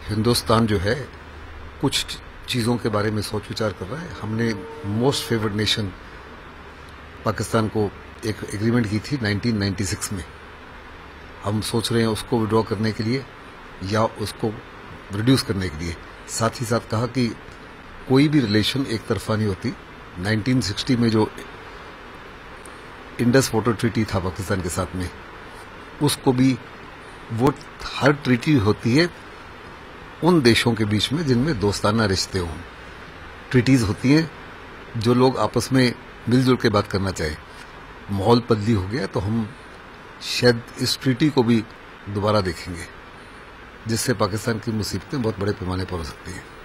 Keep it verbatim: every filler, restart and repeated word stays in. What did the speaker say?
हिंदुस्तान जो है कुछ चीज़ों के बारे में सोच विचार कर रहा है। हमने मोस्ट फेवर्ड नेशन पाकिस्तान को एक एग्रीमेंट की थी नाइनटीन नाइंटी सिक्स में। हम सोच रहे हैं उसको विड्रॉ करने के लिए या उसको रिड्यूस करने के लिए। साथ ही साथ कहा कि कोई भी रिलेशन एक तरफा नहीं होती। नाइनटीन सिक्सटी में जो इंडस वाटर ट्रीटी था पाकिस्तान के साथ में, उसको भी वो हर ट्रीटी होती है उन देशों के बीच में जिनमें दोस्ताना रिश्ते हों। ट्रीटीज होती हैं जो लोग आपस में मिलजुल के बात करना चाहें। माहौल बदली हो गया तो हम शायद इस ट्रीटी को भी दोबारा देखेंगे, जिससे पाकिस्तान की मुसीबतें बहुत बड़े पैमाने पर हो सकती हैं।